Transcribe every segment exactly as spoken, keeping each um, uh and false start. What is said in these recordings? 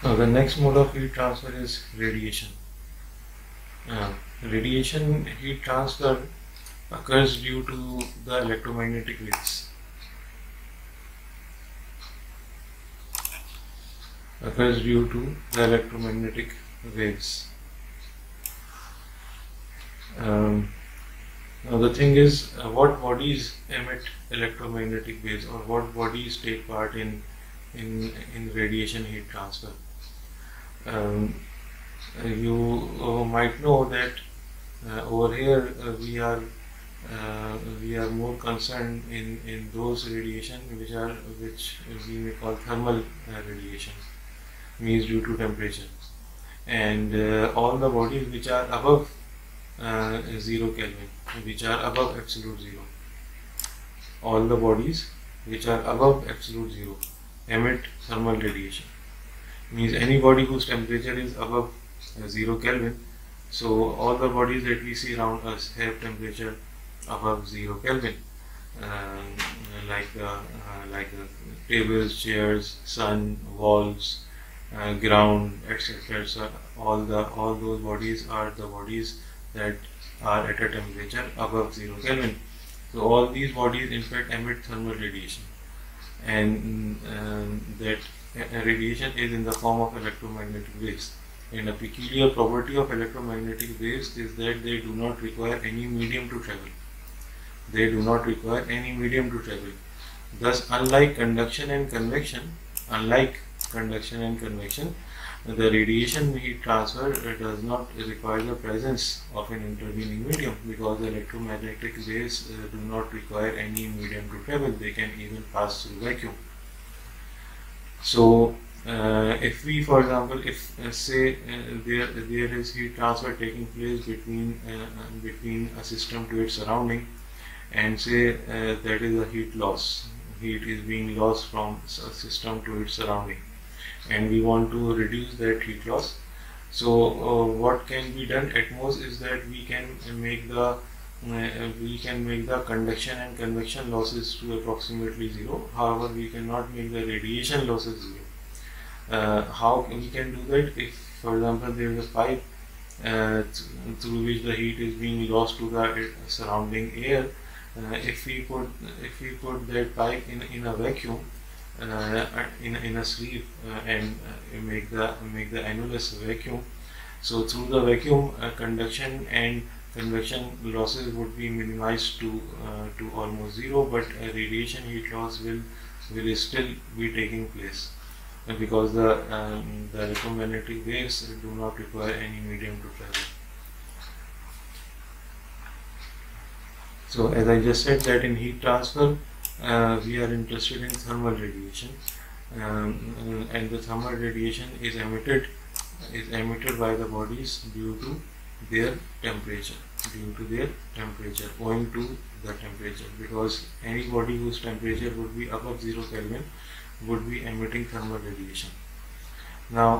Now the next mode of heat transfer is radiation. Uh, radiation heat transfer occurs due to the electromagnetic waves. Occurs due to the electromagnetic waves. Um, now the thing is, uh, what bodies emit electromagnetic waves, or what bodies take part in in in radiation heat transfer? Um, you uh, might know that uh, over here uh, we are uh, we are more concerned in in those radiation which are which we may call thermal uh, radiation, means due to temperature, and uh, all the bodies which are above uh, zero Kelvin, which are above absolute zero, all the bodies which are above absolute zero emit thermal radiation. Means any body whose temperature is above uh, zero Kelvin. So all the bodies that we see around us have temperature above zero Kelvin, uh, like uh, uh, like uh, tables, chairs, sun, walls, uh, ground, et cetera. So all the all those bodies are the bodies that are at a temperature above zero Kelvin. So all these bodies in fact emit thermal radiation, and um, that uh, radiation is in the form of electromagnetic waves. And a peculiar property of electromagnetic waves is that they do not require any medium to travel. They do not require any medium to travel. Thus, unlike conduction and convection, unlike conduction and convection, the radiation heat transfer does not require the presence of an intervening medium, because the electromagnetic waves uh, do not require any medium to travel. They can even pass through vacuum. So, uh, if we, for example, if uh, say uh, there there is heat transfer taking place between uh, between a system to its surrounding, and say uh, that is a heat loss, heat is being lost from a system to its surrounding, and we want to reduce that heat loss. So uh, what can be done at most is that we can make the uh, we can make the conduction and convection losses to approximately zero. However, we cannot make the radiation losses zero. Uh, how we can do that? If, for example, there is a pipe uh, through which the heat is being lost to the surrounding air, uh, if we put if we put that pipe in in a vacuum, uh, in in a sleeve, uh, and uh, make the make the annulus vacuum, so through the vacuum, uh, conduction and convection losses would be minimized to uh, to almost zero, but uh, radiation heat loss will will still be taking place, because the um, the electromagnetic waves do not require any medium to travel. So as I just said, that in heat transfer uh, we are interested in thermal radiation, um, and the thermal radiation is emitted is emitted by the bodies due to their temperature, due to their temperature, owing to the temperature, because any body whose temperature would be above zero Kelvin would be emitting thermal radiation. Now,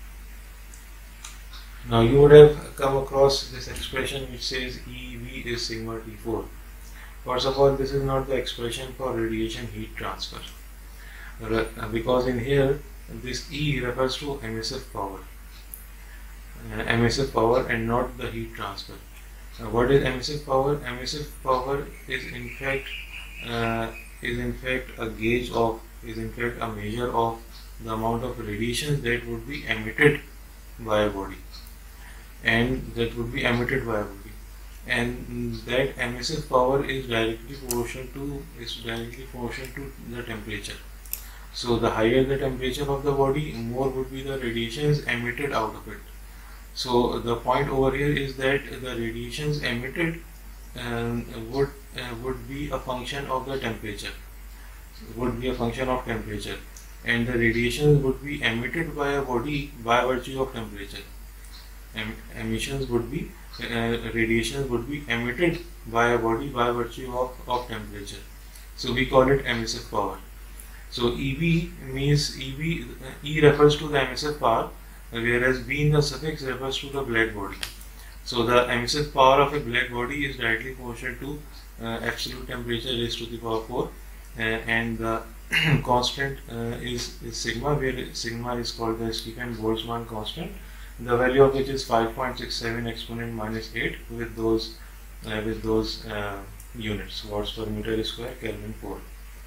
now you would have come across this expression which says E V is sigma T four. First of all, this is not the expression for radiation heat transfer, because in here this E refers to emissive power, uh, emissive power, and not the heat transfer. Uh, what is emissive power? Emissive power is in fact uh, is in fact a gauge of is in fact a measure of the amount of radiation that would be emitted by a body, and that would be emitted by a body, and that emissive power is directly proportional to is directly proportional to the temperature. So the higher the temperature of the body, more would be the radiations emitted out of it. So the point over here is that the radiations emitted um, would uh, would be a function of the temperature, would be a function of temperature, and the radiations would be emitted by a body by virtue of temperature. Em emissions would be uh, radiations would be emitted by a body by virtue of, of temperature. So we call it emissive power. So E V means E V uh, E refers to the emissive power, whereas B in the suffix refers to the black body. So the emissive power of a black body is directly proportional to uh, absolute temperature raised to the power four, uh, and the constant uh, is, is sigma, where sigma is called the Stefan-Boltzmann constant, the value of which is five point six seven exponent minus eight with those uh, with those uh, units, watts per meter square, Kelvin four.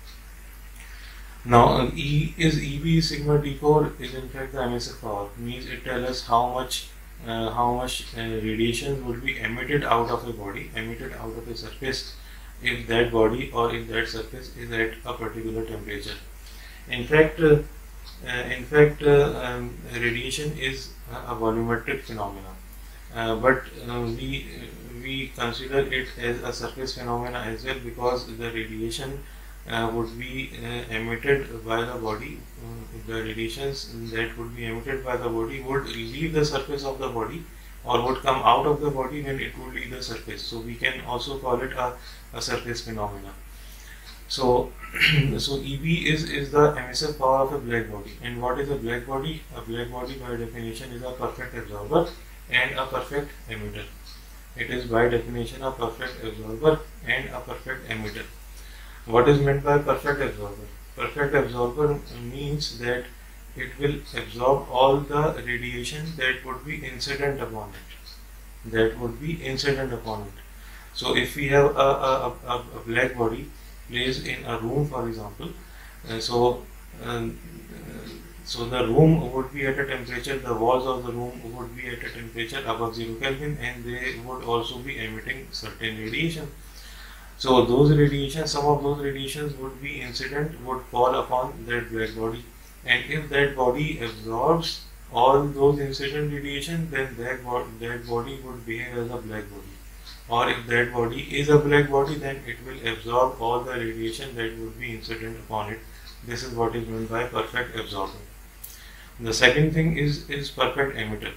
Now uh, E is E B sigma T four is in fact the emissive power, means it tells us how much uh, how much uh, radiation would be emitted out of a body, emitted out of a surface, if that body or if that surface is at a particular temperature. In fact, uh, uh, in fact, uh, um, radiation is a volumetric phenomenon, uh, but uh, we we consider it as a surface phenomena as well, because the radiation uh, would be uh, emitted by the body. Uh, the radiations that would be emitted by the body would leave the surface of the body, or would come out of the body when it would leave the surface. So we can also call it a, a surface phenomena. So, so E B is, is the emissive power of a black body. And what is a black body? A black body by definition is a perfect absorber and a perfect emitter. It is by definition a perfect absorber and a perfect emitter. What is meant by perfect absorber? Perfect absorber means that it will absorb all the radiation that would be incident upon it. That would be incident upon it. So if we have a, a, a, a black body placed in a room, for example, uh, so um, uh, so the room would be at a temperature, the walls of the room would be at a temperature above zero Kelvin, and they would also be emitting certain radiation. So those radiations, some of those radiations would be incident, would fall upon that black body, and if that body absorbs all those incident radiation, then that, bo that body would behave as a black body. Or if that body is a black body, then it will absorb all the radiation that would be incident upon it. This is what is meant by perfect absorber. The second thing is, is perfect emitter.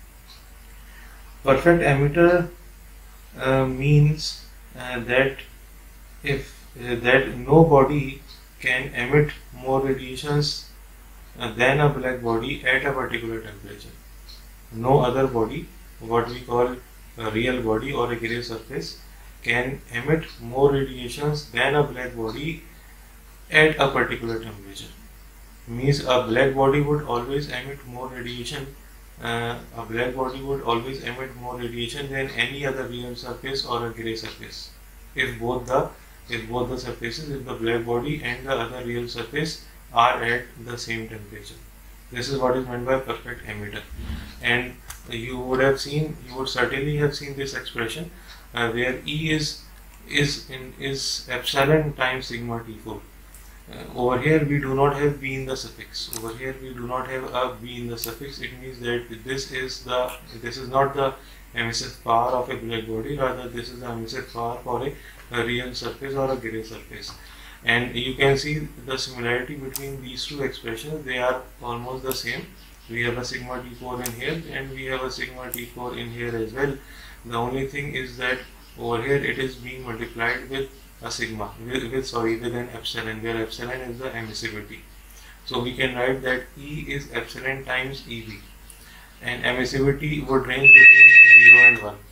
Perfect emitter uh, means uh, that if uh, that no body can emit more radiations uh, than a black body at a particular temperature. No other body, what we call a real body or a gray surface, can emit more radiations than a black body at a particular temperature. Means a black body would always emit more radiation uh, a black body would always emit more radiation than any other real surface or a gray surface, if both the if both the surfaces, if the black body and the other real surface are at the same temperature. This is what is meant by perfect emitter. And you would have seen, you would certainly have seen this expression uh, where E is is in is epsilon times sigma T four. Uh, over here we do not have B in the suffix. Over here we do not have a B in the suffix. It means that this is the this is not the emissive power of a black body. Rather, this is the emissive power for a, a real surface or a gray surface. And you can see the similarity between these two expressions. They are almost the same. We have a sigma T four in here, and we have a sigma T four in here as well. The only thing is that over here it is being multiplied with a sigma, with, with sorry, with an epsilon, where epsilon is the emissivity. So we can write that E is epsilon times E B, and emissivity would range between zero and one.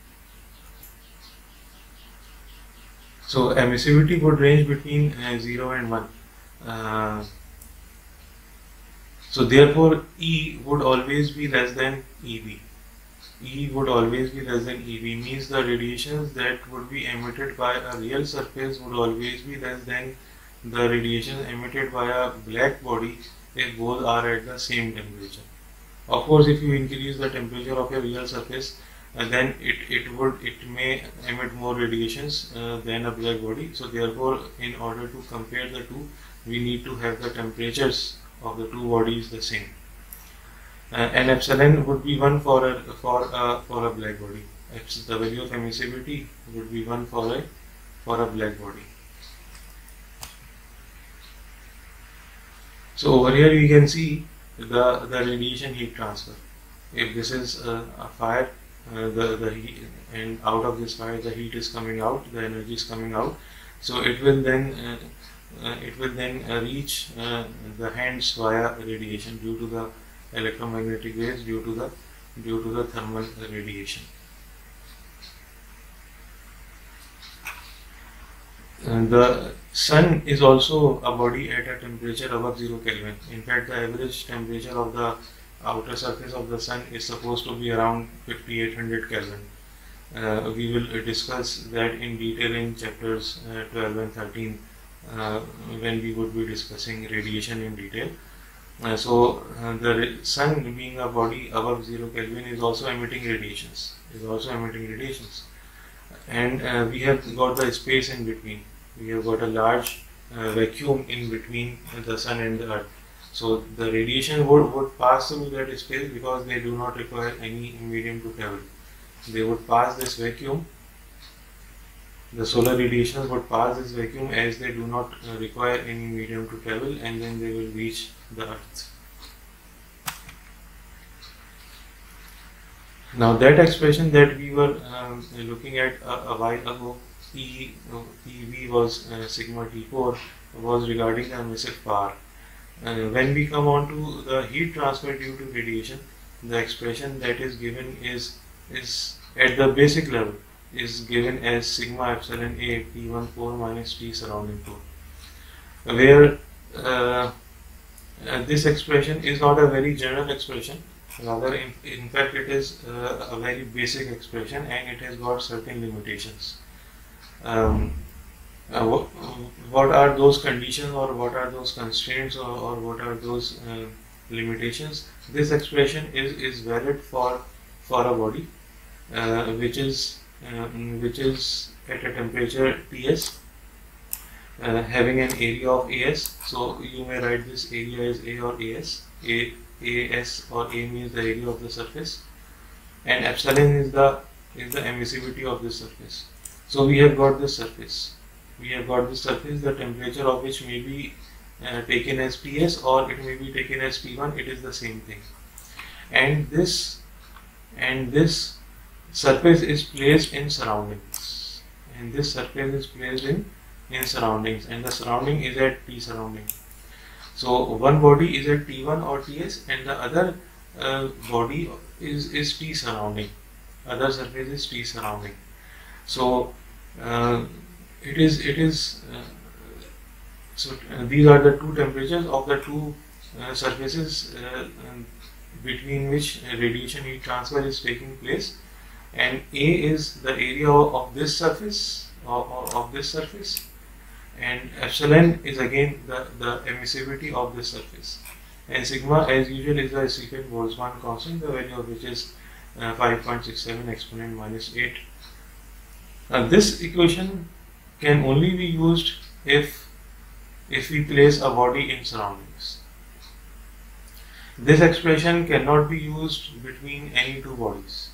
So emissivity would range between uh, zero and one. Uh, so therefore E would always be less than E B. E would always be less than E B, means the radiations that would be emitted by a real surface would always be less than the radiation emitted by a black body if both are at the same temperature. Of course, if you increase the temperature of a real surface, uh, then it, it would it may emit more radiations uh, than a black body. So therefore, in order to compare the two, we need to have the temperatures of the two bodies the same. Uh, and epsilon would be one for a for a for a black body. The value of emissivity would be one for a for a black body. So over here you can see the the radiation heat transfer. If this is a, a fire, uh, the the heat, and out of this fire the heat is coming out, the energy is coming out. So it will then uh, uh, it will then uh, reach uh, the hands via radiation due to the electromagnetic waves, due to the due to the thermal radiation. And the Sun is also a body at a temperature above zero Kelvin. In fact, the average temperature of the outer surface of the Sun is supposed to be around fifty-eight hundred Kelvin. Uh, we will uh, discuss that in detail in chapters uh, twelve and thirteen uh, when we would be discussing radiation in detail. Uh, so uh, the Sun, being a body above zero Kelvin, is also emitting radiations. Is also emitting radiations, and uh, we have got the space in between. We have got a large uh, vacuum in between the Sun and the Earth. So the radiation would, would pass through that space because they do not require any medium to travel. They would pass this vacuum. The solar radiations would pass this vacuum as they do not uh, require any medium to travel, and then they will reach the Earth. Now that expression that we were um, looking at a, a while ago, P, P V was uh, sigma T four, was regarding the emissive power. Uh, when we come on to the heat transfer due to radiation, the expression that is given is is at the basic level is given as sigma epsilon A T fourteen minus T surrounding four, where uh, uh, this expression is not a very general expression. Rather, in, in fact, it is uh, a very basic expression, and it has got certain limitations. Um, uh, what, what are those conditions, or what are those constraints, or, or what are those uh, limitations? This expression is, is valid for for a body uh, which is uh, which is at a temperature T S, uh, having an area of A S. So you may write this area as A or A S. A A S or A means the area of the surface, and epsilon is the is the emissivity of this surface. So we have got this surface. We have got this surface, the temperature of which may be uh, taken as T S or it may be taken as T one. It is the same thing. And this and this surface is placed in surroundings. And this surface is placed in in surroundings, and the surrounding is at T surrounding. So one body is at T one or T S, and the other uh, body is, is T surrounding. Other surface is T surrounding. So uh, it is it is uh, so uh, these are the two temperatures of the two uh, surfaces uh, between which radiation heat transfer is taking place, and A is the area of this surface of, of this surface, and epsilon is again the, the emissivity of this surface, and sigma as usual is the Stephen-Boltzmann constant, the value of which is uh, five point six seven exponent minus eight. Now this equation can only be used if if we place a body in surroundings. This expression cannot be used between any two bodies.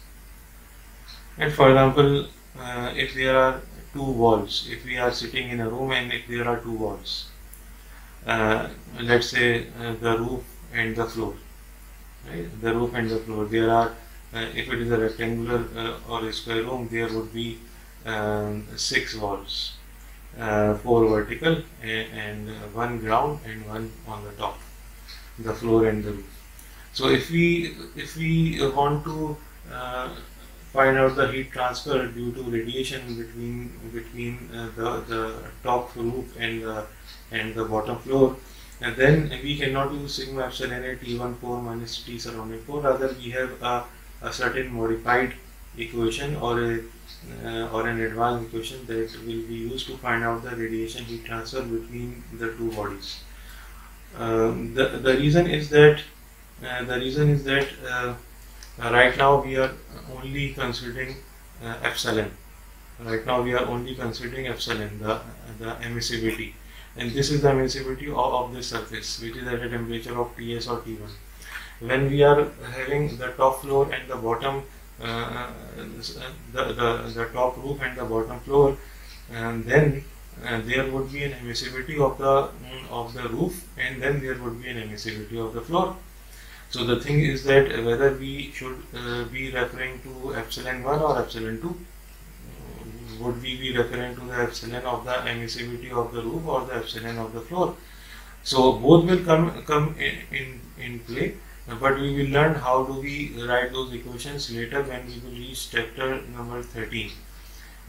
And for example, uh, if there are two walls, if we are sitting in a room and if there are two walls, uh, let's say uh, the roof and the floor, right? The roof and the floor, there are, uh, if it is a rectangular uh, or a square room, there would be um, six walls, uh, four vertical and, and uh, one ground and one on the top, the floor and the roof. So if we if we want to uh, find out the heat transfer due to radiation between between uh, the the top roof and the and the bottom floor, and then we cannot use sigma epsilon A T fourteen minus T surrounding four. Rather, we have a, a certain modified equation or a uh, or an advanced equation that will be used to find out the radiation heat transfer between the two bodies. Um, the the reason is that uh, the reason is that uh, right now we are only considering uh, epsilon. Right now we are only considering epsilon, the the emissivity, and this is the emissivity of, of this surface, which is at a temperature of T S or T one. When we are having the top floor and the bottom, uh, the, the the top roof and the bottom floor, and then uh, there would be an emissivity of the of the roof, and then there would be an emissivity of the floor. So the thing is that whether we should uh, be referring to epsilon one or epsilon two. Would we be referring to the epsilon of the emissivity of the roof or the epsilon of the floor? So both will come come in, in, in play, but we will learn how do we write those equations later when we will reach chapter number thirteen.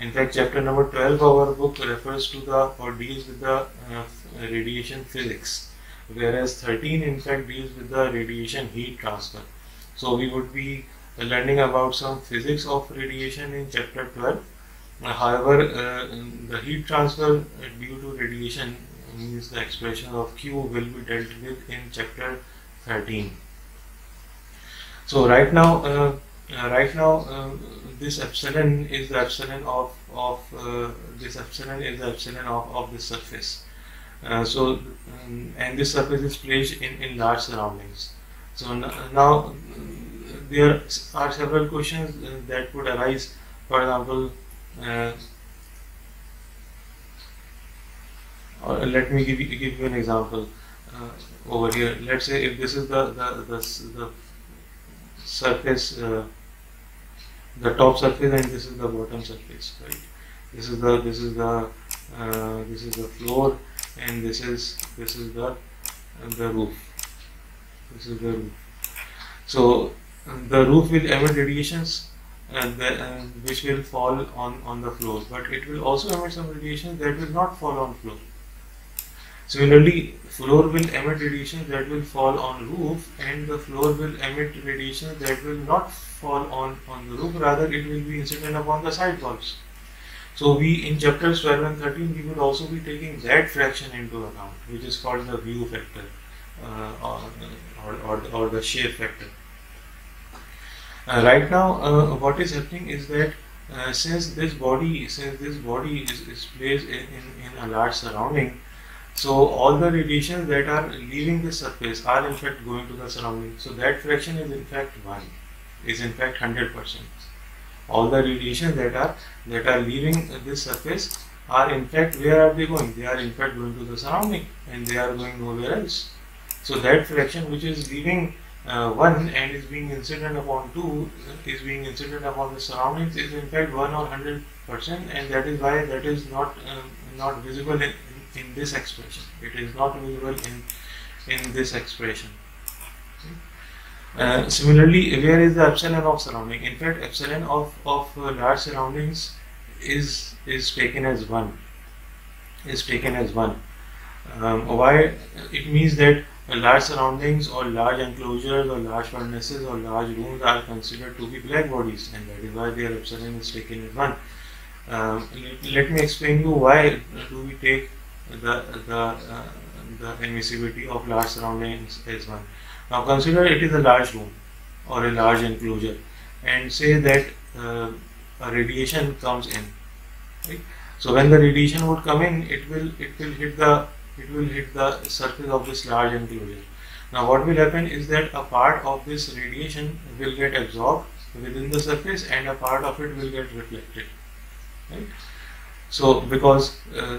In fact, chapter number twelve of our book refers to the or deals with the uh, radiation physics, whereas thirteen in fact deals with the radiation heat transfer. So we would be learning about some physics of radiation in chapter twelve. Uh, however, uh, the heat transfer due to radiation means the expression of Q will be dealt with in chapter thirteen. So right now, uh, uh, right now, uh, this epsilon is the epsilon of of uh, this epsilon is the epsilon of of this surface. Uh, so um, and this surface is placed in in large surroundings. So now there are several questions that could arise. For example, uh, or let me give you, give you an example uh, over here. Let's say if this is the the the, the surface, uh, the top surface, and this is the bottom surface, right? This is the this is the uh, this is the floor, and this is this is the uh, the roof. This is the roof. So the roof will emit radiations and the, uh, which will fall on on the floor, but it will also emit some radiations that will not fall on floor. Similarly, floor will emit radiations that will fall on roof, and the floor will emit radiations that will not fall on on the roof. Rather, it will be incident upon the side walls. So we in chapters twelve and thirteen we will also be taking that fraction into account, which is called the view factor uh, or, or, or, or the shear factor. Uh, right now, uh, what is happening is that uh, since this body, since this body is, is placed in, in, in a large surrounding, so all the radiations that are leaving the surface are in fact going to the surrounding. So that fraction is in fact one, is in fact one hundred percent. All the radiations that are that are leaving this surface are in fact, where are they going? They are in fact going to the surrounding, and they are going nowhere else. So that fraction which is leaving uh, one and is being incident upon two, is being incident upon the surroundings, is in fact one or one hundred percent, and that is why that is not uh, not visible in, in this expression. It is not visible in in this expression. Uh, similarly, where is the epsilon of surrounding? In fact, epsilon of of uh, large surroundings is is taken as one. Is taken as one. Um, why? It means that uh, large surroundings or large enclosures or large furnaces or large rooms are considered to be black bodies, and that is why their epsilon is taken as one. Um, let, let me explain you why do we take the the uh, the emissivity of large surroundings as one. Now consider it is a large room or a large enclosure, and say that uh, a radiation comes in. Right? So when the radiation would come in, it will it will hit the it will hit the surface of this large enclosure. Now what will happen is that a part of this radiation will get absorbed within the surface, and a part of it will get reflected. Right? So because uh,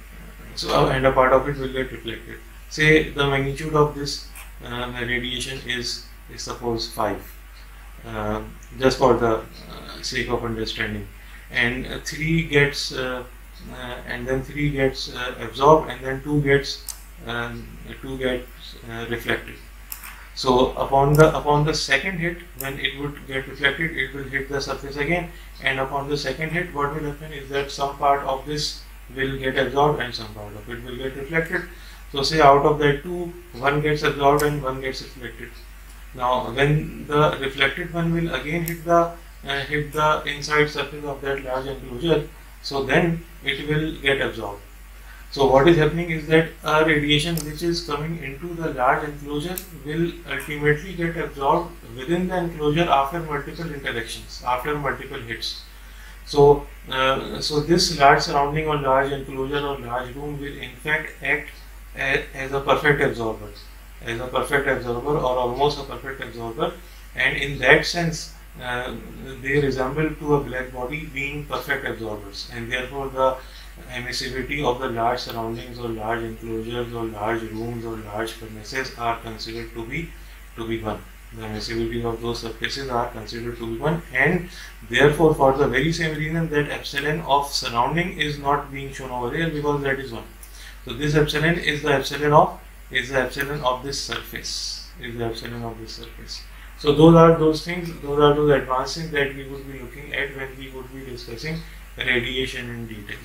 so and a part of it will get reflected. Say the magnitude of this Uh, the radiation is, is suppose five, uh, just for the uh, sake of understanding, and uh, three gets uh, uh, and then three gets uh, absorbed, and then two gets um, two gets uh, reflected. So upon the upon the second hit, when it would get reflected, it will hit the surface again, and upon the second hit, what will happen is that some part of this will get absorbed and some part of it will get reflected. So say out of that two, one gets absorbed and one gets reflected. Now when the reflected one will again hit the uh, hit the inside surface of that large enclosure, so then it will get absorbed. So what is happening is that a radiation which is coming into the large enclosure will ultimately get absorbed within the enclosure after multiple interactions, after multiple hits. So uh, so this large surrounding or large enclosure or large room will in fact act as a perfect absorber, as a perfect absorber or almost a perfect absorber, and in that sense uh, they resemble to a black body being perfect absorbers, and therefore the emissivity of the large surroundings or large enclosures or large rooms or large furnaces are considered to be to be one. The emissivity of those surfaces are considered to be one, and therefore for the very same reason that epsilon of surrounding is not being shown over here, because that is one. So this epsilon is the epsilon of is the epsilon of this surface is the epsilon of this surface. So those are those things, those are those advanced things that we would be looking at when we would be discussing radiation in detail.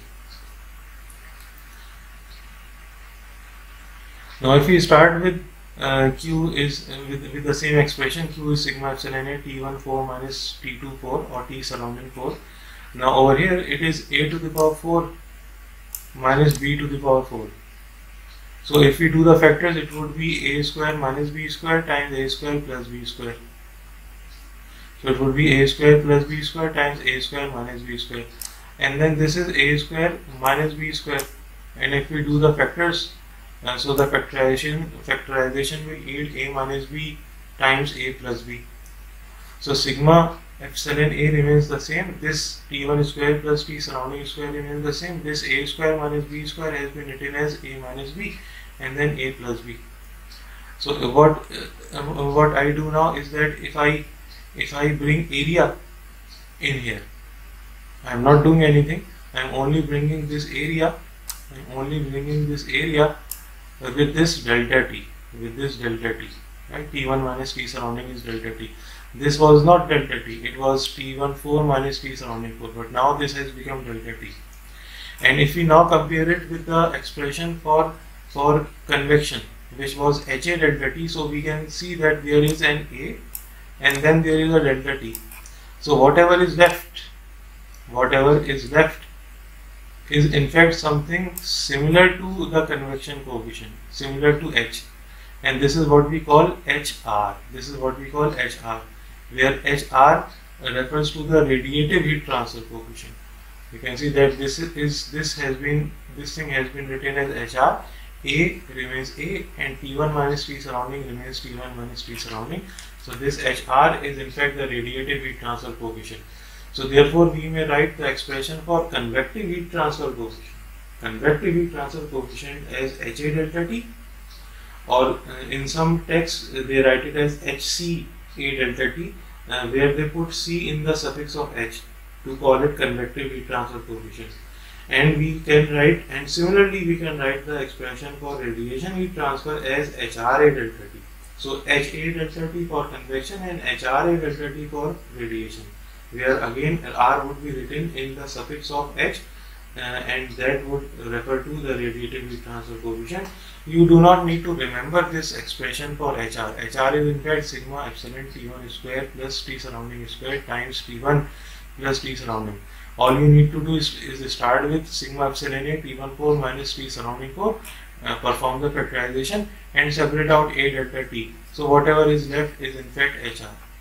Now if we start with uh, Q is uh, with, with the same expression, Q is sigma epsilon A T one four minus T two four or T surrounding four. Now over here it is A to the power four minus B to the power four. So if we do the factors, it would be A square minus B square times A square plus B square. So it would be A square plus B square times A square minus B square. And then this is A square minus B square. And if we do the factors, uh, so the factorization, factorization will yield A minus B times A plus B. So sigma epsilon A remains the same. This T one square plus T surrounding square remains the same. This A square minus B square has been written as A minus B and then A plus B. So what uh, what I do now is that if I if I bring area in here, I am not doing anything. I am only bringing this area. I am only bringing this area with this delta T, with this delta T. Right? T one minus T surrounding is delta T. This was not delta T, it was T one four minus T surrounding four, but now this has become delta T. And if we now compare it with the expression for, for convection, which was H A delta T, so we can see that there is an A and then there is a delta T. So whatever is left, whatever is left is in fact something similar to the convection coefficient, similar to H. And this is what we call H R. This is what we call H R, where H R refers to the radiative heat transfer coefficient. You can see that this is this has been this thing has been written as H R. A remains A and T one minus T surrounding remains T one minus T surrounding. So this H R is in fact the radiative heat transfer coefficient. So therefore we may write the expression for convective heat transfer coefficient. Convective heat transfer coefficient as H A delta T, or uh, in some texts uh, they write it as H C A delta T, uh, where they put C in the suffix of H to call it convective heat transfer coefficient. And we can write, and similarly we can write the expression for radiation heat transfer as H R A delta T. So H A delta T for convection and H R A delta T for radiation, where again R would be written in the suffix of H, uh, and that would refer to the radiative heat transfer coefficient. You do not need to remember this expression for H R. H R is in fact sigma epsilon T one square plus T surrounding square times T one plus T surrounding. All you need to do is, is start with sigma epsilon A T one four minus T surrounding four, uh, perform the factorization and separate out A delta T. So whatever is left is in fact H R.